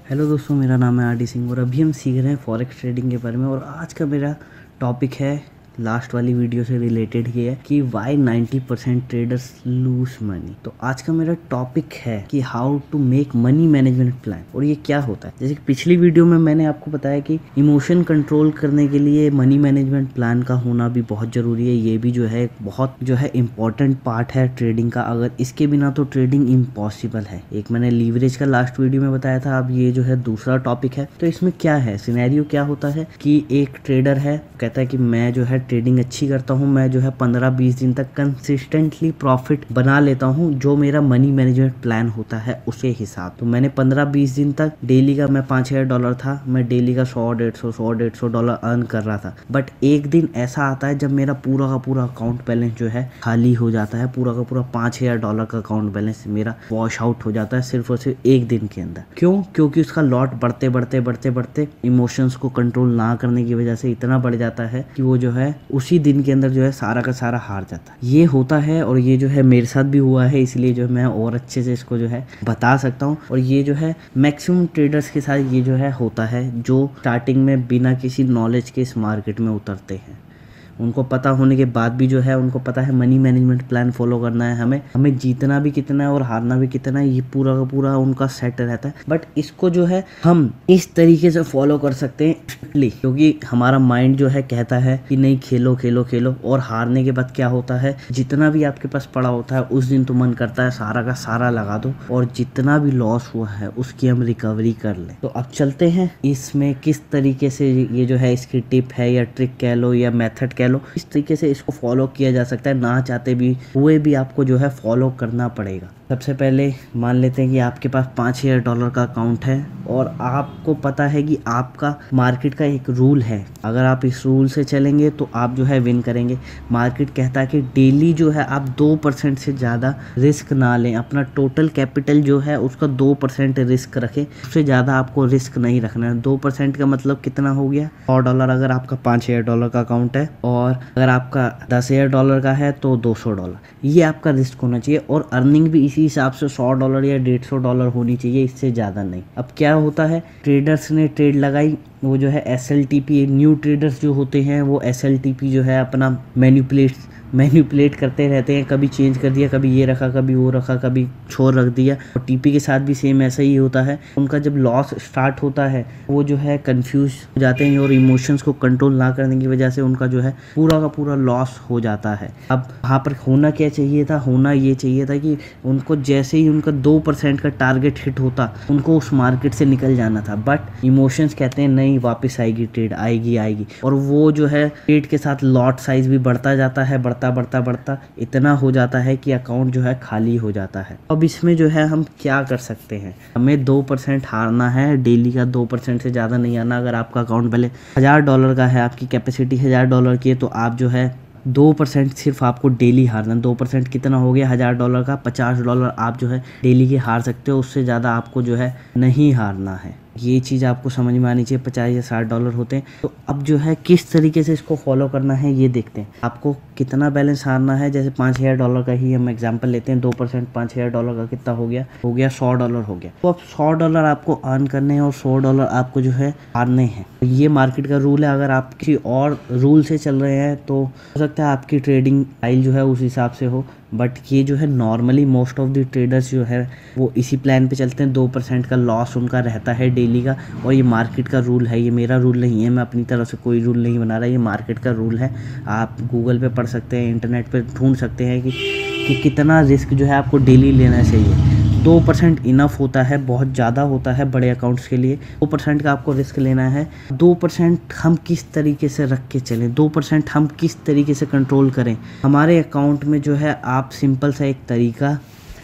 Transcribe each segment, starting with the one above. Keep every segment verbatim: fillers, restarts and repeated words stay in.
Hello दोस्तों, मेरा नाम है आर डी सिंह और अभी हम सीख रहे हैं फॉरेक्स ट्रेडिंग के बारे में। और आज का मेरा टॉपिक है, लास्ट वाली वीडियो से रिलेटेड ही है कि why ninety percent traders lose money. तो आज का मेरा टॉपिक है कि how to make money management plan. और ये क्या होता है, जैसे कि पिछली वीडियो में मैंने आपको बताया कि इमोशन कंट्रोल करने के लिए मनी मैनेजमेंट प्लान का होना भी बहुत ज़रूरी है। ये भी जो है एक बहुत जो है इम्पॉर्टेंट पार्ट है ट्रेडिंग का। अगर इसके बिना तो ट्रेडिंग इम्पॉसिबल है। एक मैंने लीवरेज का लास्ट वीडियो में बताया था, अब ये जो है दूसरा टॉपिक है। तो इसमें क्या है, सिनेरियो क्या होता है कि एक ट्रेडर है, कहता है कि मैं जो है ट्रेडिंग अच्छी करता हूँ, मैं जो है पंद्रह बीस दिन तक कंसिस्टेंटली प्रॉफिट बना लेता हूँ जो मेरा मनी मैनेजमेंट प्लान होता है उसे हिसाब। तो मैंने पंद्रह बीस दिन तक डेली का मैं पाँच हज़ार डॉलर था, मैं डेली का सौ डेढ़ सौ सौ डेढ़ सौ डॉलर अर्न कर रहा था। बट एक दिन ऐसा आता है जब मेरा पूरा का पूरा अकाउंट बैलेंस जो है खाली हो जाता है। पूरा का पूरा पाँच हज़ार डॉलर का अकाउंट बैलेंस मेरा वॉश आउट हो जाता है सिर्फ और सिर्फ एक दिन के अंदर। क्यों? क्योंकि उसका लॉट बढ़ते बढ़ते बढ़ते बढ़ते इमोशंस को कंट्रोल ना करने की वजह से इतना बढ़ जाता है कि वो जो है उसी दिन के अंदर जो है सारा का सारा हार जाता है। ये होता है और ये जो है मेरे साथ भी हुआ है, इसलिए जो मैं और अच्छे से इसको जो है बता सकता हूँ। और ये जो है मैक्सिमम ट्रेडर्स के साथ ये जो है होता है, जो स्टार्टिंग में बिना किसी नॉलेज के इस मार्केट में उतरते हैं। उनको पता होने के बाद भी जो है उनको पता है मनी मैनेजमेंट प्लान फॉलो करना है, हमें हमें जीतना भी कितना है और हारना भी कितना है, ये पूरा का पूरा उनका सेट रहता है। बट इसको जो है हम इस तरीके से फॉलो कर सकते हैं स्ट्रिक्टली, क्योंकि हमारा माइंड जो है कहता है कि नहीं खेलो खेलो खेलो। और हारने के बाद क्या होता है, जितना भी आपके पास पड़ा होता है उस दिन तो मन करता है सारा का सारा लगा दो और जितना भी लॉस हुआ है उसकी हम रिकवरी कर लें। तो अब चलते हैं इसमें किस तरीके से ये जो है इसकी टिप है या ट्रिक कह लो या मेथड कह लो, इस तरीके से इसको फॉलो किया जा सकता है। ना चाहते भी हुए भी आपको जो है फॉलो करना पड़ेगा। सबसे पहले मान लेते हैं कि आपके पास पाँच हज़ार डॉलर का अकाउंट है और आपको पता है कि आपका मार्केट का एक रूल है, अगर आप इस रूल से चलेंगे तो आप जो है विन करेंगे। मार्केट कहता है कि डेली जो है आप दो परसेंट से ज़्यादा रिस्क ना लें, अपना टोटल कैपिटल जो है उसका दो परसेंट रिस्क रखें, उससे ज़्यादा आपको रिस्क नहीं रखना है। दो परसेंट का मतलब कितना हो गया, सौ डॉलर। अगर आपका पाँच हज़ार डॉलर का अकाउंट है और अगर आपका दस हज़ार डॉलर का है तो दो सौ डॉलर, ये आपका रिस्क होना चाहिए। और अर्निंग भी इसी हिसाब से सौ डॉलर या डेढ़ सौ डॉलर होनी चाहिए, इससे ज़्यादा नहीं। अब क्या होता है, ट्रेडर्स ने ट्रेड लगाई, वो जो है S L T P, new traders जो होते हैं वो एस एल टी पी जो है अपना मैनिपुलेट मैनिपुलेट करते रहते हैं। कभी चेंज कर दिया, कभी ये रखा, कभी वो रखा, कभी छोड़ रख दिया। और टीपी के साथ भी सेम ऐसा ही होता है। उनका जब लॉस स्टार्ट होता है वो जो है कंफ्यूज हो जाते हैं और इमोशंस को कंट्रोल ना करने की वजह से उनका जो है पूरा का पूरा लॉस हो जाता है। अब वहाँ पर होना क्या चाहिए था, होना ये चाहिए था कि उनको जैसे ही उनका दो परसेंट का टारगेट हिट होता उनको उस मार्केट से निकल जाना था। बट इमोशंस कहते हैं नहीं, वापस आएगी ट्रेड, आएगी आएगी। और वो जो है ट्रेड के साथ लॉट साइज भी बढ़ता जाता है, बढ़ता बढ़ता बढ़ता इतना हो जाता है कि अकाउंट जो है खाली हो जाता है। अब इसमें जो है हम क्या कर सकते हैं, हमें दो परसेंट हारना है, डेली का दो परसेंट से ज़्यादा नहीं आना। अगर आपका अकाउंट पहले हज़ार डॉलर का है, आपकी कैपेसिटी हज़ार डॉलर की है, तो आप जो है दो परसेंट सिर्फ आपको डेली हारना। दो परसेंट कितना हो गया, हज़ार डॉलर का पचास डॉलर आप जो है डेली के हार सकते हो, उससे ज़्यादा आपको जो है नहीं हारना है। ये चीज़ आपको समझ में आनी चाहिए। पचास या साठ डॉलर होते हैं। तो अब जो है किस तरीके से इसको फॉलो करना है ये देखते हैं। आपको कितना बैलेंस हारना है, जैसे पाँच हज़ार डॉलर का ही हम एग्जांपल लेते हैं। दो परसेंट पाँच हज़ार डॉलर का कितना हो गया, हो गया सौ डॉलर हो गया। तो अब सौ डॉलर आपको अर्न करने हैं और सौ डॉलर आपको जो है हारने हैं। तो ये मार्केट का रूल है। अगर आप किसी और रूल से चल रहे हैं तो हो सकता है आपकी ट्रेडिंग स्टाइल जो है उस हिसाब से हो। बट ये जो है normally most of the traders जो है वो इसी प्लान पे चलते हैं। दो परसेंट का लॉस उनका रहता है डेली का। और ये मार्केट का रूल है, ये मेरा रूल नहीं है, मैं अपनी तरफ से कोई रूल नहीं बना रहा, ये मार्केट का रूल है। आप गूगल पे पढ़ सकते हैं, इंटरनेट पे ढूंढ सकते हैं कि, कि कितना रिस्क जो है आपको डेली लेना चाहिए। दो परसेंट इनफ होता है, बहुत ज़्यादा होता है बड़े अकाउंट्स के लिए। दो परसेंट का आपको रिस्क लेना है। दो परसेंट हम किस तरीके से रख के चलें, दो परसेंट हम किस तरीके से कंट्रोल करें। हमारे अकाउंट में जो है आप सिंपल सा एक तरीका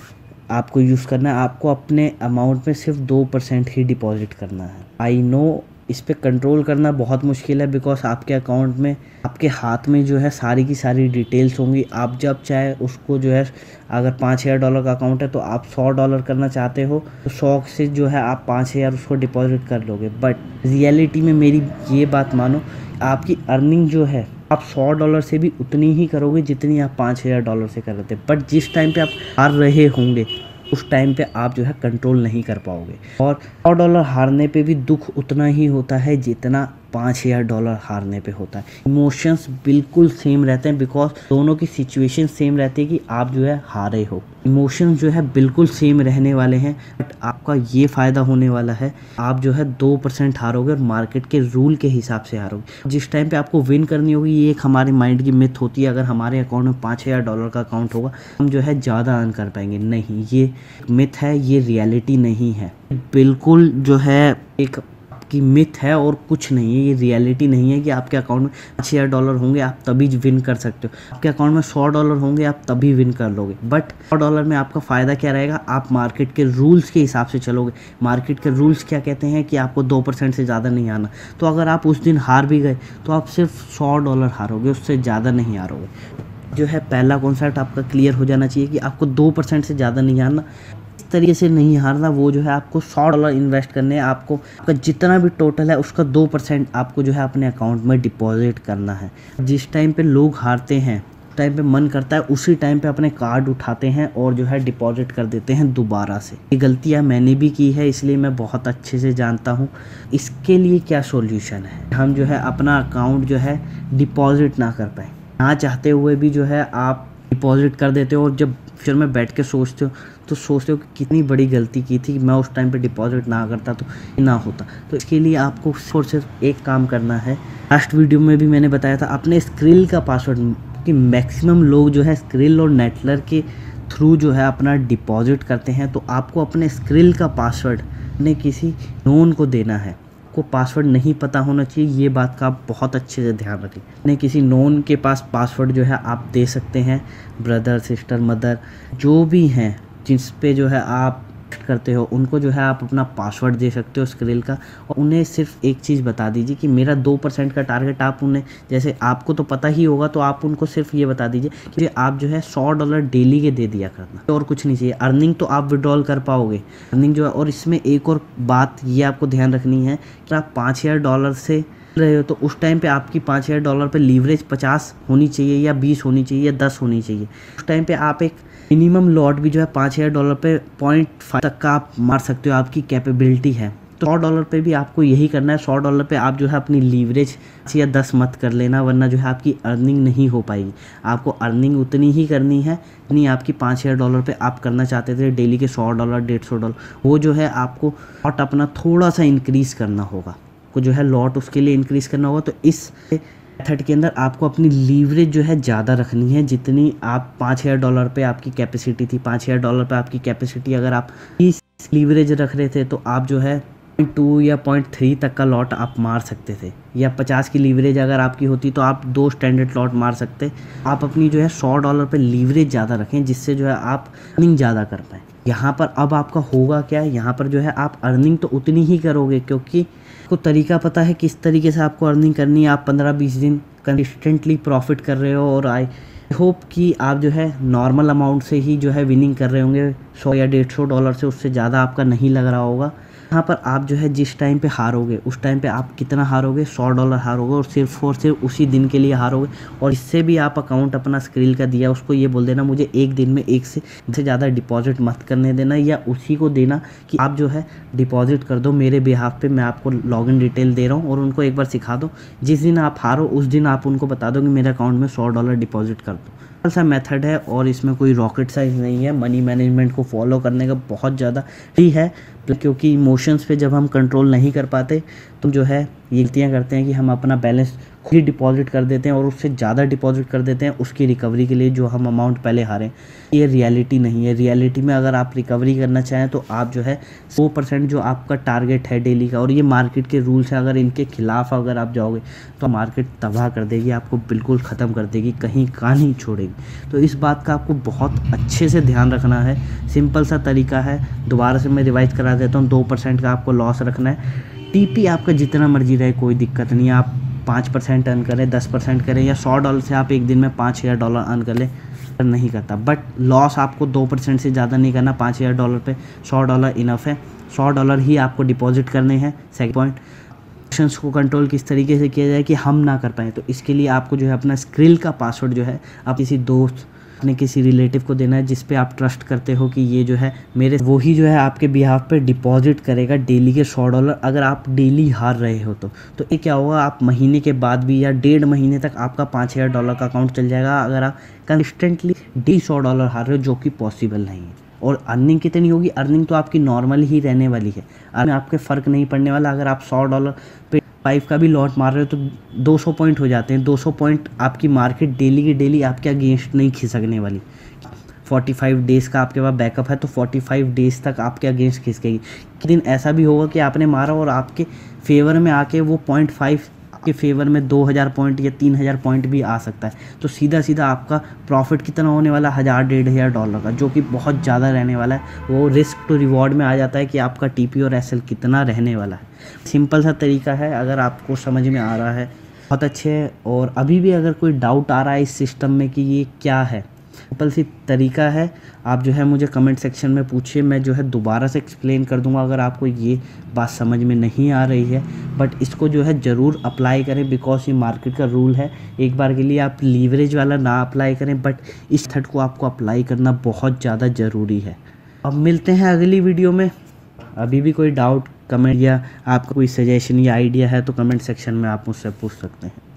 आपको यूज़ करना है। आपको अपने अमाउंट में सिर्फ दो परसेंट ही डिपॉजिट करना है। आई नो इस पे कंट्रोल करना बहुत मुश्किल है, बिकॉज आपके अकाउंट में, आपके हाथ में जो है सारी की सारी डिटेल्स होंगी। आप जब चाहे उसको जो है, अगर पाँच हज़ार डॉलर का अकाउंट है तो आप सौ डॉलर करना चाहते हो तो सौ से जो है आप पाँच हज़ार उसको डिपॉजिट कर लोगे। बट रियलिटी में मेरी ये बात मानो, आपकी अर्निंग जो है आप सौ डॉलर से भी उतनी ही करोगे जितनी आप पाँच हज़ार डॉलर से कर रहे थे। बट जिस टाइम पे आप हार रहे होंगे उस टाइम पे आप जो है कंट्रोल नहीं कर पाओगे। और सौ डॉलर हारने पे भी दुख उतना ही होता है जितना पाँच हज़ार डॉलर हारने पे होता है। इमोशंस बिल्कुल सेम रहते हैं, बिकॉज दोनों की सिचुएशन सेम रहती है कि आप जो है हारे हो। इमोशंस जो है बिल्कुल सेम रहने वाले हैं, बट आपका ये फ़ायदा होने वाला है, आप जो है दो परसेंट हारोगे और मार्केट के रूल के हिसाब से हारोगे। जिस टाइम पे आपको विन करनी होगी, ये एक हमारे माइंड की मिथ होती है, अगर हमारे अकाउंट में पाँच हज़ार डॉलर का अकाउंट होगा हम जो है ज़्यादा अर्न कर पाएंगे। नहीं, ये मिथ है, ये रियलिटी नहीं है। बिल्कुल जो है एक की मिथ है और कुछ नहीं है, ये रियलिटी नहीं है कि आपके अकाउंट में पाँच हज़ार डॉलर होंगे आप तभी विन कर सकते हो। आपके अकाउंट में सौ डॉलर होंगे आप तभी विन कर लोगे, बट सौ डॉलर में आपका फ़ायदा क्या रहेगा, आप मार्केट के रूल्स के हिसाब से चलोगे। मार्केट के रूल्स क्या कहते हैं कि आपको दो परसेंट से ज़्यादा नहीं आना। तो अगर आप उस दिन हार भी गए तो आप सिर्फ सौ डॉलर हारोगे, उससे ज़्यादा नहीं हारोगे। जो है पहला कॉन्सेप्ट आपका क्लियर हो जाना चाहिए कि आपको दो परसेंट से ज़्यादा नहीं हारना। इस तरीके से नहीं हारना, वो जो है आपको सौ डॉलर इन्वेस्ट करने हैं। आपको आपका जितना भी टोटल है उसका दो परसेंट आपको जो है अपने अकाउंट में डिपॉजिट करना है। जिस टाइम पे लोग हारते हैं उस टाइम पे मन करता है उसी टाइम पे अपने कार्ड उठाते हैं और जो है डिपॉजिट कर देते हैं दोबारा से। ये गलतियाँ मैंने भी की है, इसलिए मैं बहुत अच्छे से जानता हूँ। इसके लिए क्या सॉल्यूशन है, हम जो है अपना अकाउंट जो है डिपॉजिट ना कर पाए, ना चाहते हुए भी जो है आप डिपॉजिट कर देते हो, और जब फ्यूचर में बैठ के सोचते हो तो सोचते हो कि कितनी बड़ी गलती की थी कि मैं उस टाइम पे डिपॉजिट ना करता तो ना होता। तो इसके लिए आपको सिर्फ सिर्फ एक काम करना है। लास्ट वीडियो में भी मैंने बताया था, अपने स्क्रिल का पासवर्ड, कि मैक्सिमम लोग जो है स्क्रिल और नेटलर के थ्रू जो है अपना डिपॉजिट करते हैं। तो आपको अपने स्क्रिल का पासवर्ड अपने किसी नोन को देना है। को पासवर्ड नहीं पता होना चाहिए, ये बात का आप बहुत अच्छे से ध्यान रखें। अपने किसी नोन के पास पासवर्ड जो है आप दे सकते हैं, ब्रदर, सिस्टर, मदर, जो भी हैं जिस पे जो है आप करते हो उनको जो है आप अपना पासवर्ड दे सकते हो स्क्रिल का। और उन्हें सिर्फ एक चीज़ बता दीजिए कि मेरा दो परसेंट का टारगेट। आप उन्हें, जैसे आपको तो पता ही होगा, तो आप उनको सिर्फ ये बता दीजिए कि आप जो है सौ डॉलर डेली के दे दिया करना, और कुछ नहीं चाहिए। अर्निंग तो आप विड्रॉल कर पाओगे, अर्निंग जो है। और इसमें एक और बात ये आपको ध्यान रखनी है कि आप पाँच हज़ार डॉलर से रहे हो तो उस टाइम पे आपकी पाँच हज़ार डॉलर पे लीवरेज पचास होनी चाहिए या बीस होनी चाहिए या दस होनी चाहिए। उस टाइम पे आप एक मिनिमम लॉट भी जो है पाँच हज़ार डॉलर पे पॉइंट फाइव तक का आप मार सकते हो, आपकी कैपेबिलिटी है। तो सौ डॉलर पे भी आपको यही करना है। सौ डॉलर पे आप जो है अपनी लीवरेज या दस मत कर लेना, वरना जो है आपकी अर्निंग नहीं हो पाएगी। आपको अर्निंग उतनी ही करनी है जितनी आपकी पाँच हज़ार डॉलर पे आप करना चाहते थे, डेली के सौ डॉलर डेढ़ सौ डॉलर। वो जो है आपको लॉट अपना थोड़ा सा इंक्रीज़ करना होगा, को जो है लॉट उसके लिए इंक्रीज़ करना होगा। तो इस मेथड के अंदर आपको अपनी लीवरेज जो है ज़्यादा रखनी है, जितनी आप पाँच हज़ार डॉलर पे आपकी कैपेसिटी थी। पाँच हज़ार डॉलर पे आपकी कैपेसिटी अगर आप तीस लीवरेज रख रहे थे तो आप जो है पॉइंट टू या पॉइंट थ्री तक का लॉट आप मार सकते थे, या पचास की लीवरेज अगर आपकी होती तो आप दो स्टैंडर्ड लॉट मार सकते। आप अपनी जो है सौ डॉलर पे लीवरेज ज़्यादा रखें, जिससे जो है आप अर्निंग ज़्यादा कर पाएँ। यहाँ पर अब आपका होगा क्या, यहाँ पर जो है आप अर्निंग तो उतनी ही करोगे, क्योंकि आपको तरीका पता है किस तरीके से आपको अर्निंग करनी है। आप पंद्रह बीस दिन कंसिस्टेंटली प्रॉफिट कर रहे हो, और आई होप कि आप जो है नॉर्मल अमाउंट से ही जो है विनिंग कर रहे होंगे, सौ या डेढ़ सौ डॉलर से, उससे ज़्यादा आपका नहीं लग रहा होगा। यहाँ पर आप जो है जिस टाइम पे हारोगे उस टाइम पे आप कितना हारोगे, सौ डॉलर हारोगे, और सिर्फ और सिर्फ उसी दिन के लिए हारोगे। और इससे भी आप अकाउंट अपना स्क्रिल का दिया उसको ये बोल देना मुझे एक दिन में एक से ज़्यादा डिपॉजिट मत करने देना, या उसी को देना कि आप जो है डिपॉजिट कर दो मेरे बिहाफ पे, मैं आपको लॉगिन डिटेल दे रहा हूँ, और उनको एक बार सिखा दो। जिस दिन आप हारो उस दिन आप उनको बता दो कि मेरे अकाउंट में सौ डॉलर डिपॉजिट कर दो। सा मेथड है और इसमें कोई रॉकेट साइंस नहीं है। मनी मैनेजमेंट को फॉलो करने का बहुत ज़्यादा ही है, क्योंकि इमोशंस पे जब हम कंट्रोल नहीं कर पाते तो जो है ये गलतियाँ करते हैं कि हम अपना बैलेंस खुद ही डिपॉजिट कर देते हैं और उससे ज़्यादा डिपॉजिट कर देते हैं उसकी रिकवरी के लिए जो हम अमाउंट पहले हारें। ये रियलिटी नहीं है। रियलिटी में अगर आप रिकवरी करना चाहें तो आप जो है सौ परसेंट जो आपका टारगेट है डेली का, और ये मार्केट के रूल्स हैं, अगर इनके खिलाफ अगर आप जाओगे तो मार्केट तबाह कर देगी, आपको बिल्कुल ख़त्म कर देगी, कहीं का नहीं छोड़ेगी। तो इस बात का आपको बहुत अच्छे से ध्यान रखना है। सिंपल सा तरीका है, दोबारा से मैं रिवाइज करा देता हूँ। दो परसेंट का आपको लॉस रखना है। टीपी आपका जितना मर्जी रहे कोई दिक्कत नहीं है। आप पाँच परसेंट अर्न करें, दस परसेंट करें, या सौ डॉलर से आप एक दिन में पाँच हज़ार डॉलर अर्न कर लें, नहीं करता। बट लॉस आपको दो परसेंट से ज़्यादा नहीं करना। पाँच हज़ार डॉलर पे सौ डॉलर इनफ है। सौ डॉलर ही आपको डिपॉजिट करने हैं। सेकंड पॉइंट, इमोशंस को कंट्रोल किस तरीके से किया जाए कि हम ना कर पाएँ, तो इसके लिए आपको जो है अपना स्क्रिल का पासवर्ड जो है आप किसी दोस्त अपने किसी रिलेटिव को देना है जिस पे आप ट्रस्ट करते हो कि ये जो है मेरे वो ही जो है आपके बिहाफ पे डिपॉजिट करेगा डेली के सौ डॉलर। अगर आप डेली हार रहे हो तो तो ये क्या होगा, आप महीने के बाद भी या डेढ़ महीने तक आपका पाँच हज़ार डॉलर का अकाउंट चल जाएगा अगर आप कंसिस्टेंटली डेली सौ डॉलर हार रहे हो, जो कि पॉसिबल नहीं है। और अर्निंग कितनी होगी, अर्निंग तो आपकी नॉर्मल ही रहने वाली है, अर्निंग आपके फ़र्क नहीं पड़ने वाला। अगर आप सौ डॉलर पे फाइव का भी लॉट मार रहे हो तो दो सौ पॉइंट हो जाते हैं। दो सौ पॉइंट आपकी मार्केट डेली की डेली आपके अगेंस्ट नहीं खिसकने वाली। पैंतालीस डेज़ का आपके पास बैकअप है तो पैंतालीस डेज़ तक आपके अगेंस्ट खिसकेगी। एक दिन ऐसा भी होगा कि आपने मारा और आपके फेवर में आके वो पॉइंट फाइव के फेवर में दो हज़ार पॉइंट या तीन हज़ार पॉइंट भी आ सकता है। तो सीधा सीधा आपका प्रॉफिट कितना होने वाला, हज़ार डेढ़ हज़ार डॉलर का, जो कि बहुत ज़्यादा रहने वाला है। वो रिस्क टू रिवॉर्ड में आ जाता है कि आपका टीपी और एसएल कितना रहने वाला है। सिंपल सा तरीका है, अगर आपको समझ में आ रहा है बहुत अच्छे है। और अभी भी अगर कोई डाउट आ रहा है इस सिस्टम में कि ये क्या है, सिंपल सी तरीका है, आप जो है मुझे कमेंट सेक्शन में पूछिए, मैं जो है दोबारा से एक्सप्लेन कर दूंगा अगर आपको ये बात समझ में नहीं आ रही है। बट इसको जो है ज़रूर अप्लाई करें, बिकॉज ये मार्केट का रूल है। एक बार के लिए आप लीवरेज वाला ना अप्लाई करें, बट इस थर्ड को आपको अप्लाई करना बहुत ज़्यादा ज़रूरी है। अब मिलते हैं अगली वीडियो में। अभी भी कोई डाउट कमेंट या आपका कोई सजेशन या आइडिया है तो कमेंट सेक्शन में आप मुझसे पूछ सकते हैं।